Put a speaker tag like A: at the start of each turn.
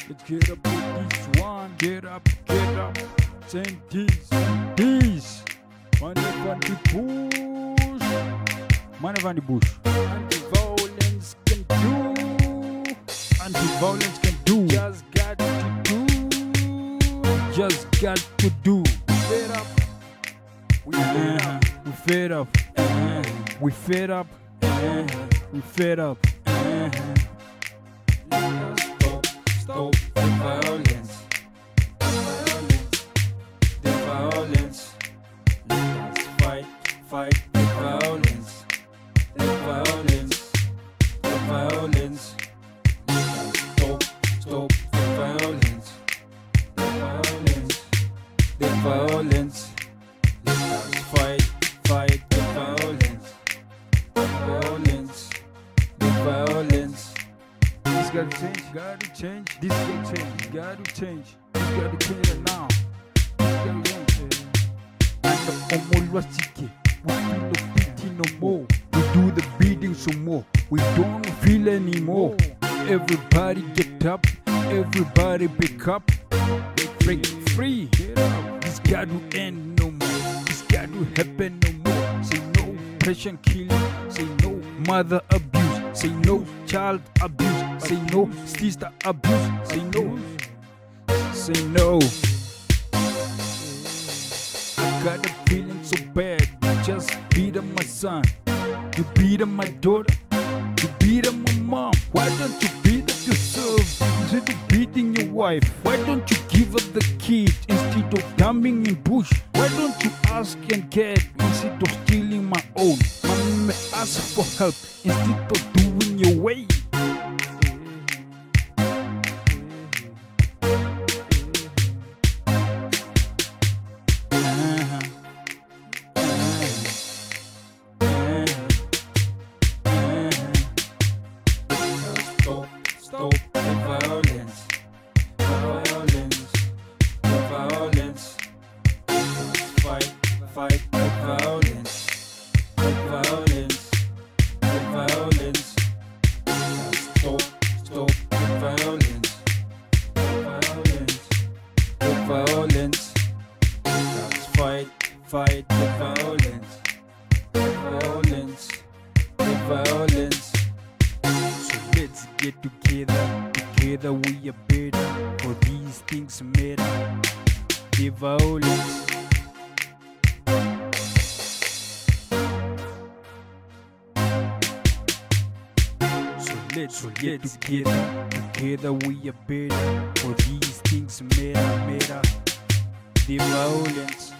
A: Let's get up with this one. Get up. Saying this. Money van die bush. Money van die bush. Anti-violence can do. Anti-violence can do. Just got to do. Just got to do. Fed up. We fed up. We fed up. We fed up. We fed up. Stop the violence. The violence. Let us fight the violence. The violence. The violence. Let us stop the violence. The violence. The violence. Let us fight the violence. The violence. The violence. This gotta change. This gotta change. This gotta change it now. And the Omolwasike, we feel the beating no more. We do the beating some more. We don't feel anymore. Everybody get up. Everybody pick up. Break free. This gotta end no more. This gotta happen no more. Say no patient killing. Say no mother abuse. Say no child abuse. Say no sister abuse. Say no. Say no. I got a feeling so bad. You just beat up my son. You beat up my daughter. You beat up my mom. Why don't you beat up yourself instead of beating your wife? Why don't you give up the kid instead of dumping in bush? Why don't you ask and get instead of stealing my own? Mama ask for help instead of doing your way. Stop the violence. The violence. The violence. Fight the violence. The violence. The violence. Stop the violence. The violence. The violence. Fight the violence. The violence. The violence. So let's get together we are better. For these things matter. The violence. So let's get together we are better. For these things matter. The violence.